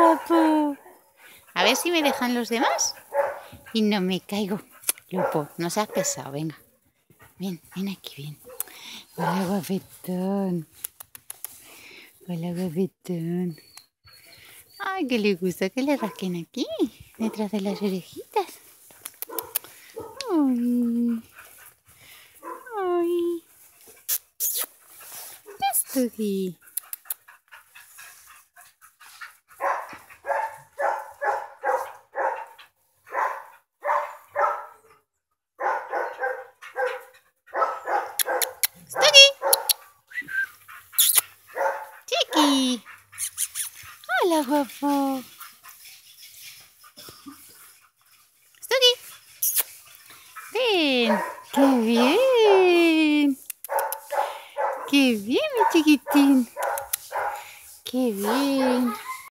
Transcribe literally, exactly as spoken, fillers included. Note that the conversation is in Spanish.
guapo! A ver si me dejan los demás. Y no me caigo. Lupo, no seas pesado, venga. Ven, ven aquí, ven. Hola, guapetón. Hola, guapetón. Ay, que le gusta que le rasquen aquí, detrás de las orejitas. Ay. Ay. Stuggy. Stuggy. Chiqui. Hola, guapo. Stuggy. Ven. ¡Qué bien! ¡Qué bien, mi chiquitín! ¡Qué bien!